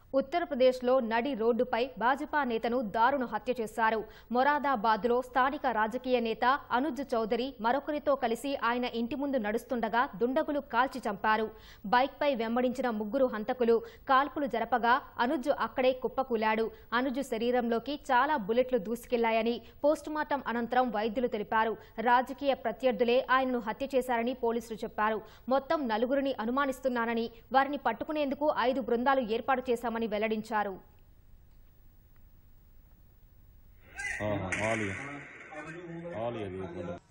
ఉత్తరప్రదేశ్లో నడి రోడ్డుపై భాజపా నేతను దారుణ హత్య చేశారు. మొరాదాబాద్లో స్థానిక రాజకీయ నేత అనుజ్ చౌదరి మరొకరితో కలిసి ఆయన ఇంటి ముందు నడుస్తుండగా దుండగులు కాల్చి చంపారు. బైక్పై వెంబడించిన ముగ్గురు హంతకులు కాల్పులు జరపగా అనుజ్ అక్కడే కుప్పకూలాడు. అనుజ్ శరీరంలోకి చాలా బుల్లెట్లు దూసుకెళ్లాయని పోస్టుమార్టం అనంతరం వైద్యులు తెలిపారు. రాజకీయ ప్రత్యర్థులే ఆయనను హత్య చేశారని పోలీసులు చెప్పారు. మొత్తం 4గురిని అనుమానిస్తున్నారని, వారిని పట్టుకునేందుకు 5 బృందాలు ఏర్పాటు చేశామని వెల్లడించారు. हाँ हाँ आ लिया